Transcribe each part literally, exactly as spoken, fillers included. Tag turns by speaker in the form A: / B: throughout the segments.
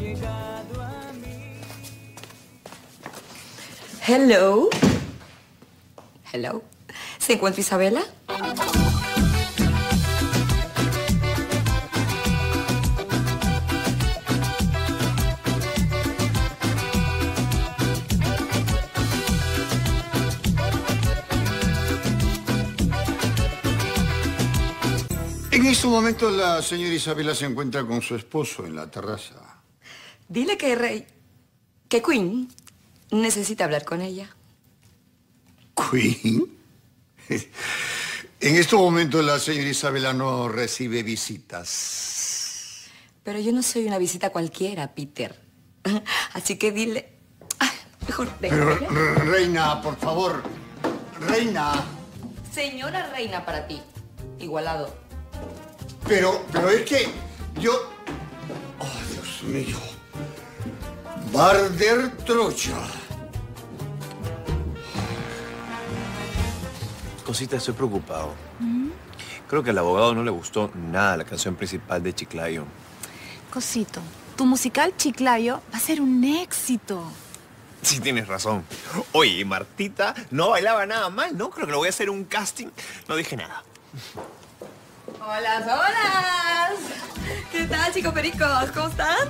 A: Hello. Hello. ¿Se encuentra Isabela?
B: En este momento la señora Isabela se encuentra con su esposo en la terraza.
A: Dile que Rey... que Queen necesita hablar con ella.
B: ¿Queen? En este momento la señora Isabela no recibe visitas.
A: Pero yo no soy una visita cualquiera, Peter. Así que dile... Ay, mejor déjame.
B: Pero, reina, por favor. Reina.
A: Señora reina para ti. Igualado.
B: Pero, pero es que yo... Oh, Dios mío. Barder Trocha.
C: Cosita, estoy preocupado. ¿Mm? Creo que al abogado no le gustó nada la canción principal de Chiclayo.
D: Cosito, tu musical Chiclayo va a ser un éxito.
C: Sí, tienes razón. Oye, Martita no bailaba nada mal, ¿no? Creo que lo voy a hacer un casting. No dije nada.
A: Hola, hola. ¿Qué tal, chicos pericos? ¿Cómo están?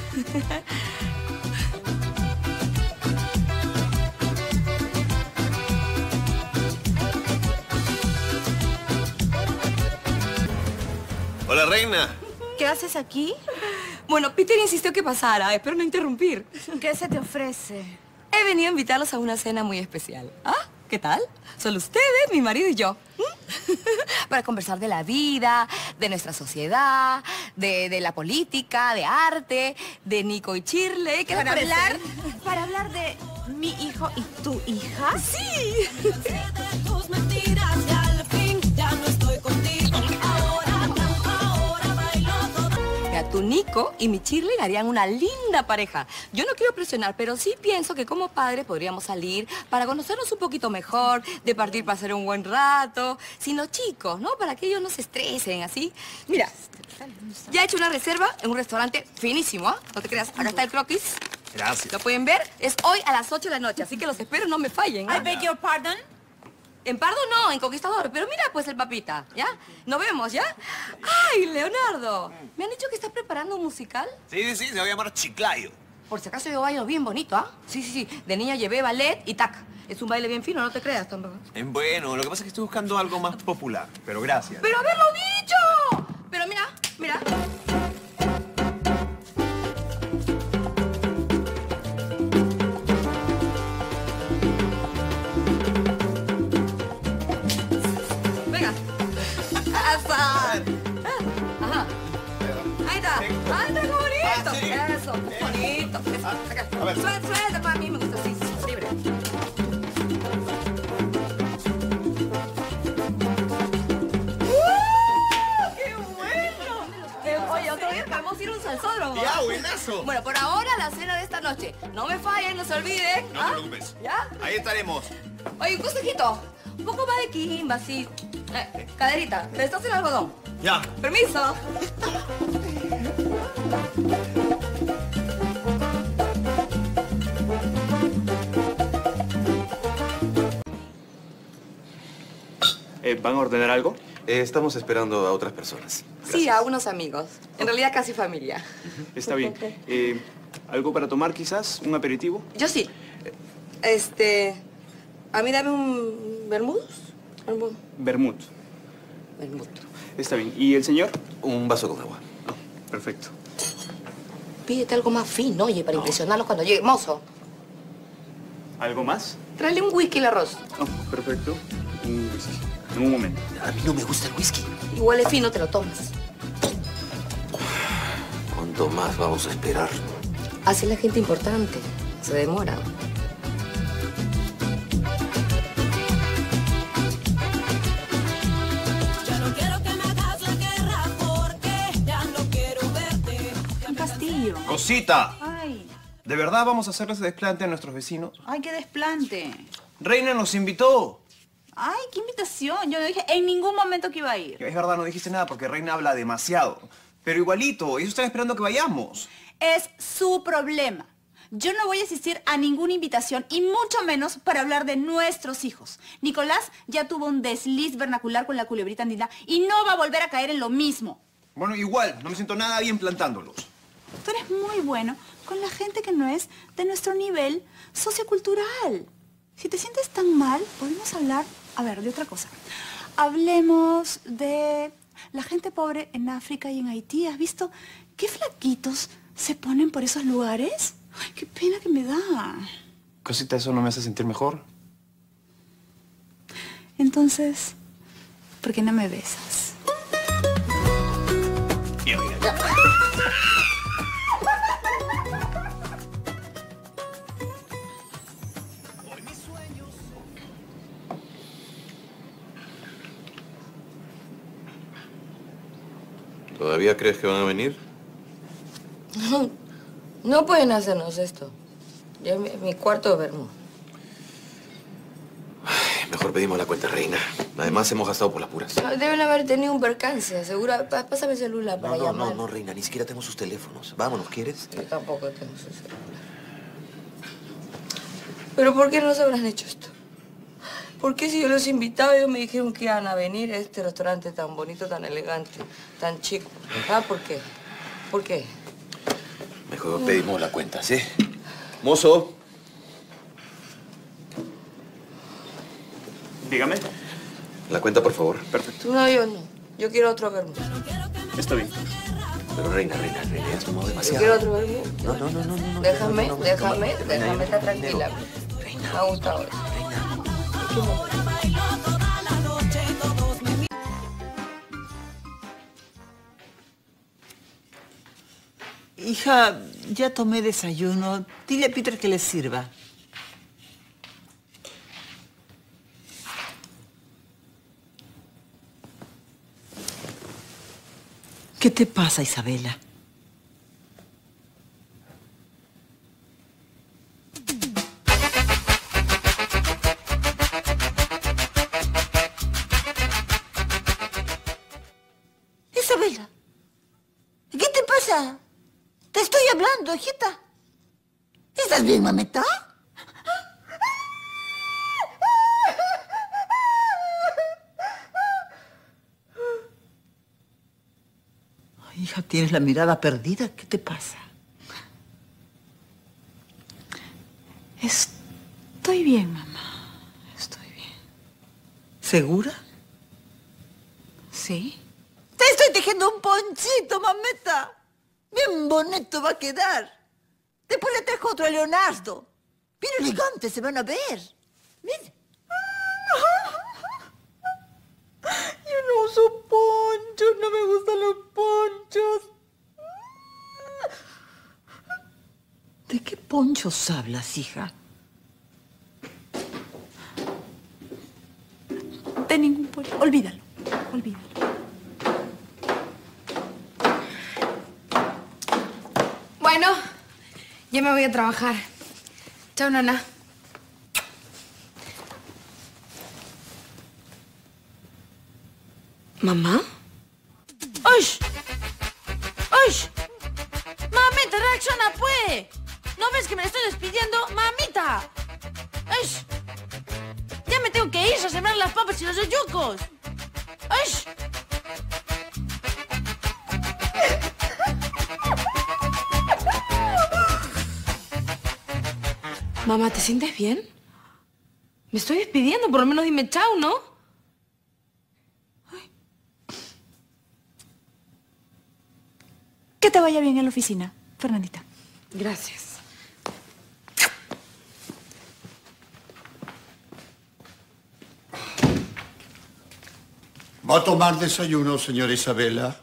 C: Hola, reina.
D: ¿Qué haces aquí?
A: Bueno, Peter insistió que pasara. Espero no interrumpir.
D: ¿Qué se te ofrece?
A: He venido a invitarlos a una cena muy especial. ¿Ah? ¿Qué tal? Solo ustedes, mi marido y yo. Para conversar de la vida, de nuestra sociedad, de, de la política, de arte, de Nico y Shirley. ¿Qué
D: ¿Para
A: les parece?
D: hablar, para hablar de mi hijo y tu hija?
A: ¡Sí! Mira, tu Nico y mi Shirley harían una linda pareja. Yo no quiero presionar, pero sí pienso que como padres podríamos salir para conocernos un poquito mejor, de partir para hacer un buen rato, sin los chicos, ¿no? Para que ellos no se estresen, así. Mira, ya he hecho una reserva en un restaurante finísimo, ¿ah? ¿eh? No te creas, acá está el croquis.
C: Gracias.
A: ¿Lo pueden ver? Es hoy a las ocho de la noche, así que los espero, no me fallen. ¿eh?
D: I beg your pardon.
A: En Pardo no, en Conquistador. Pero mira, pues, el papita, ¿ya? Nos vemos, ¿ya? ¡Ay, Leonardo! ¿Me han dicho que estás preparando un musical?
C: Sí, sí, sí, se va a llamar Chiclayo.
A: Por si acaso yo bailo bien bonito, ¿ah? Sí, sí, sí. De niña llevé ballet y tac. Es un baile bien fino, no te creas tampoco.
C: Eh, Bueno, lo que pasa es que estoy buscando algo más popular, pero gracias.
A: ¡Pero haberlo dicho! Pero mira, mira. Venga. ¡Asa! Ajá. Ahí está. ¡Ay, está bonito!
C: Ah, sí.
A: Eso, bonito. Eso, acá.
C: A ver.
A: Suelta, suelta, para mí me gusta así, libre. Oye, otro día podemos ir a un salsódromo.
C: Ya, buenazo.
A: Bueno, por ahora la cena de esta noche. No me fallen, no se olviden.
C: No
A: ¿ah?
C: te preocupes.
A: ¿Ya?
C: Ahí estaremos.
A: Oye, un consejito. Un poco más de quimba, así. Eh, caderita, ¿te estás en algodón?
C: Ya.
A: Permiso.
E: Eh, ¿Van a ordenar algo?
F: Eh, estamos esperando a otras personas.
A: Sí, a unos amigos. En realidad casi familia.
E: Está bien. Eh, ¿Algo para tomar quizás? ¿Un aperitivo?
A: Yo sí. Este... A mí dame un... ¿Bermud? Bermud.
E: Vermut.
A: Bermud.
E: Está bien. ¿Y el señor?
F: Un vaso con agua.
E: Oh, perfecto.
A: Pídete algo más fino, oye, para impresionarlos cuando llegue. Mozo,
E: ¿Algo más?
A: tráele un whisky al arroz.
E: Oh, perfecto. Un whisky. En un momento.
F: A mí no me gusta el whisky.
A: Igual es fino, te lo tomas.
F: ¿Cuánto más vamos a esperar?
A: Así la gente importante. Se demora.
G: Ya no quiero que me hagas la guerra porque ya no quiero verte.
D: Un castillo.
C: Cosita.
D: Ay,
C: ¿De verdad vamos a hacerle ese desplante a nuestros vecinos?
D: ay, qué desplante.
C: Reina nos invitó.
D: Ay, qué invitación. Yo no dije en ningún momento que iba a ir.
C: Es verdad, no dijiste nada porque Reina habla demasiado. Pero igualito, ellos están esperando que vayamos.
D: Es su problema. Yo no voy a asistir a ninguna invitación y mucho menos para hablar de nuestros hijos. Nicolás ya tuvo un desliz vernacular con la culebrita andina y no va a volver a caer en lo mismo.
C: Bueno, igual, no me siento nada bien plantándolos.
D: Tú eres muy bueno con la gente que no es de nuestro nivel sociocultural. Si te sientes tan mal, podemos hablar, a ver, de otra cosa. Hablemos de la gente pobre en África y en Haití. ¿Has visto qué flaquitos se ponen por esos lugares? Ay, qué pena que me da.
E: Cosita, ¿eso no me hace sentir mejor?
D: Entonces, ¿por qué no me besas?
C: Mira, mira.
F: ¿Todavía crees que van a venir?
A: No, no pueden hacernos esto. Ya mi, mi cuarto de vermú.
F: Mejor pedimos la cuenta, reina. Además, hemos gastado por las puras.
A: Deben haber tenido un percance, seguro. Pa- Pásame el celular para
F: No, no,
A: llamar.
F: no, no, reina. Ni siquiera tengo sus teléfonos. Vámonos, ¿quieres?
A: Yo tampoco tengo su celular. ¿Pero por qué nos habrán hecho esto? ¿Por qué si yo los invitaba, ellos me dijeron que iban a venir a este restaurante tan bonito, tan elegante, tan chico? ¿Ah, por qué? ¿Por qué?
F: Mejor pedimos la cuenta, ¿sí? Mozo.
E: Dígame.
F: La cuenta, por favor.
E: Perfecto.
A: No, yo no. Yo quiero otro vermú.
E: Está bien.
F: Pero reina, reina, reina, has tomado
A: Yo
F: demasiado.
A: quiero otro vermú.
F: No, no, no, no, no.
A: Déjame,
F: no, no, no,
A: déjame,
F: toma,
A: déjame
F: reina,
A: estar
F: dinero.
A: tranquila.
F: Reina.
A: Me ha gustado eso.
H: Hija, ya tomé desayuno. Dile a Peter que le sirva. ¿Qué te pasa, Isabela?
I: Isabela, ¿qué te pasa? Te estoy hablando, hijita. ¿Estás bien, mamita?
H: Ay, hija, tienes la mirada perdida. ¿Qué te pasa?
D: Estoy bien, mamá. Estoy bien.
H: ¿Segura?
D: ¿Sí?
I: Te estoy tejiendo un ponchito, mameta. Bien bonito va a quedar. Después le trajo otro a Leonardo. Bien elegante se van a ver. Mira.
D: Yo no uso ponchos, no me gustan los ponchos.
H: ¿De qué ponchos hablas, hija?
D: De ningún poncho. Olvídalo, olvídalo.
J: Bueno, ya me voy a trabajar. Chao, nana.
A: ¿Mamá?
J: ¡Uy! ¡Uy! ¡Mamita, reacciona, pues! ¿No ves que me estoy despidiendo? ¡Mamita! ¡Uy! Ya me tengo que ir a sembrar las papas y los yucos. ¡Uy! Mamá, ¿te sientes bien? Me estoy despidiendo, por lo menos dime chao, ¿no?
D: Que te vaya bien en la oficina, Fernandita.
J: Gracias.
B: ¿Va a tomar desayuno, señora Isabela?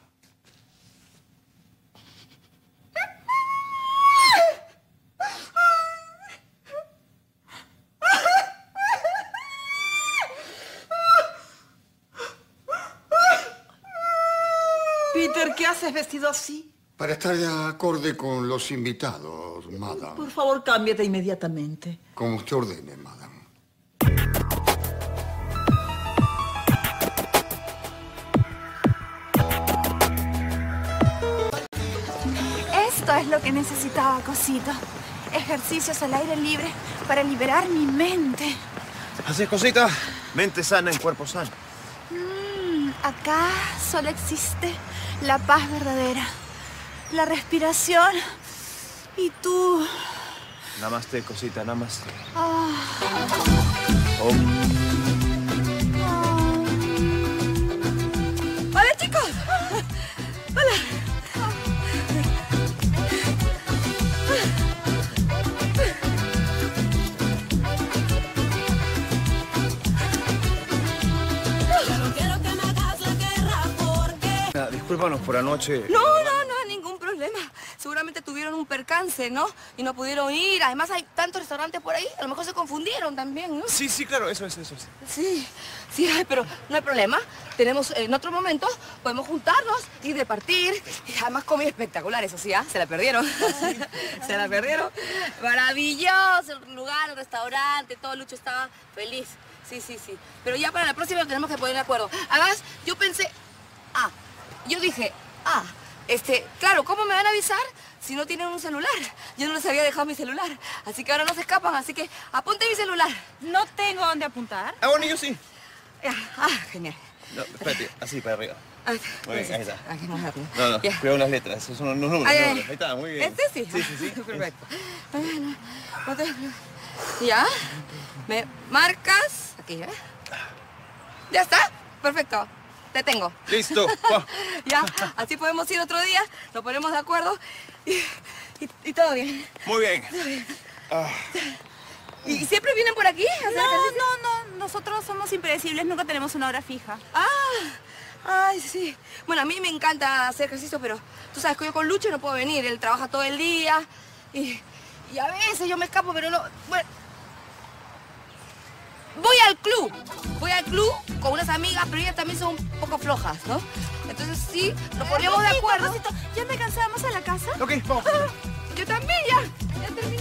H: Peter, ¿qué haces vestido así?
B: Para estar de acorde con los invitados, madame.
H: Por favor, cámbiate inmediatamente.
B: Como usted ordene, madame.
D: Esto es lo que necesitaba, Cosito. Ejercicios al aire libre para liberar mi mente.
C: Así es, Cosita. Mente sana en cuerpo sano.
D: Mm, acá solo existe la paz verdadera, la respiración y tú.
C: Namaste, Cosita, namaste.
D: Ah.
C: Om.
A: Hola, chicos. Hola.
C: Ah, discúlpanos por anoche.
A: No, no, no, ningún problema. Seguramente tuvieron un percance, ¿no? Y no pudieron ir. Además hay tantos restaurantes por ahí. A lo mejor se confundieron también, ¿no?
C: Sí, sí, claro, eso es, eso es.
A: Sí, sí, ay, pero no hay problema. Tenemos, en otro momento, podemos juntarnos y repartir. Y además comida espectacular, eso sí, ¿ah? Se la perdieron. Se la perdieron. Maravilloso el lugar, el restaurante, todo. Lucho estaba feliz. Sí, sí, sí. Pero ya para la próxima tenemos que poner de acuerdo. Además, yo pensé... Ah, yo dije... Ah, este... Claro, ¿cómo me van a avisar si no tienen un celular? Yo no les había dejado mi celular. Así que ahora no se escapan, así que apunte mi celular.
D: No tengo dónde apuntar.
C: Ah, bueno, yo sí.
A: Ah, genial.
C: No, espérate, así, para arriba.
A: Ah,
C: Muy bien, ahí está.
A: Aquí más rápido.
C: No, no,
A: Ya.
C: cuidado con las letras, esos son los números,
A: Ay, ay,
C: números. Ahí está, muy bien.
A: ¿Este sí?
C: Sí, sí, sí.
A: Perfecto. Bueno, no te- ¿Ya? ¿Me marcas? Aquí, ¿eh? ¿Ya está? Perfecto. Te tengo.
C: Listo.
A: Ya, así podemos ir otro día, nos ponemos de acuerdo y, y, y todo bien.
C: Muy bien.
A: Todo bien.
C: Ah.
A: ¿Y siempre vienen por aquí? a hacer
D: No,
A: ejercicio?
D: no, no. Nosotros somos impredecibles, nunca tenemos una hora fija.
A: Ah, ay, sí. Bueno, a mí me encanta hacer ejercicio, pero tú sabes que yo con Lucho no puedo venir. Él trabaja todo el día y, y a veces yo me escapo, pero no... Bueno, voy al club. Voy al club con unas amigas, pero ellas también son un poco flojas, ¿no? Entonces sí, nos poníamos de
D: Cosito,
A: acuerdo.
D: Cosito, ¿ya me cansamos a la casa?
C: Ok, vamos.
A: Yo también ya. Ya terminé.